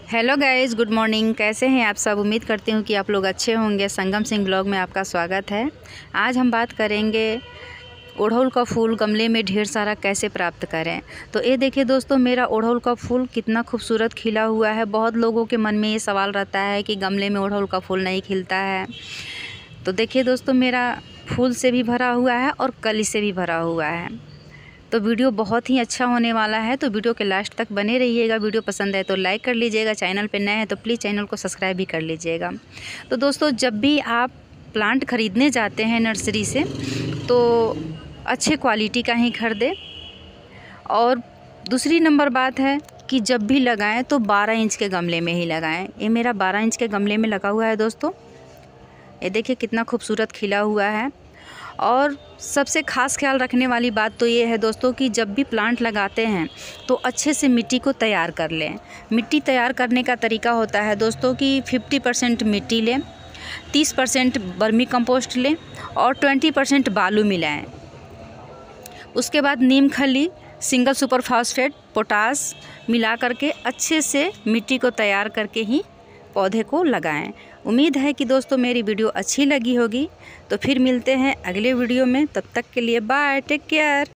Hello guys, good morning. कैसे हैं आप सब? उम्मीद करती हूँ कि आप लोग अच्छे होंगे। संगम सिंह ब्लॉग में आपका स्वागत है। आज हम बात करेंगे ओड़हुल का फूल गमले में ढेर सारा कैसे प्राप्त करें। तो ये देखिए दोस्तों, मेरा ओड़हुल का फूल कितना खूबसूरत खिला हुआ है। बहुत लोगों के मन में ये सवाल रहता है कि गमले में ओड़हुल का फूल नहीं खिलता है। तो देखिए दोस्तों, मेरा फूल से भी भरा हुआ है और कली से भी भरा हुआ है। तो वीडियो बहुत ही अच्छा होने वाला है, तो वीडियो के लास्ट तक बने रहिएगा। वीडियो पसंद है तो लाइक कर लीजिएगा, चैनल पे नए हैं तो प्लीज़ चैनल को सब्सक्राइब भी कर लीजिएगा। तो दोस्तों, जब भी आप प्लांट ख़रीदने जाते हैं नर्सरी से तो अच्छे क्वालिटी का ही खरीदें। और दूसरी नंबर बात है कि जब भी लगाएं तो 12 इंच के गमले में ही लगाएं। ये मेरा 12 इंच के गमले में लगा हुआ है दोस्तों। ये देखिए कितना खूबसूरत खिला हुआ है। और सबसे ख़ास ख्याल रखने वाली बात तो ये है दोस्तों कि जब भी प्लांट लगाते हैं तो अच्छे से मिट्टी को तैयार कर लें। मिट्टी तैयार करने का तरीका होता है दोस्तों कि 50% मिट्टी लें, 30% वर्मी कंपोस्ट लें और 20% बालू मिलाएं। उसके बाद नीम खली, सिंगल सुपर फास्फेट, पोटास मिला करके अच्छे से मिट्टी को तैयार करके ही पौधे को लगाएं। उम्मीद है कि दोस्तों मेरी वीडियो अच्छी लगी होगी। तो फिर मिलते हैं अगले वीडियो में। तब तक के लिए बाय, टेक केयर।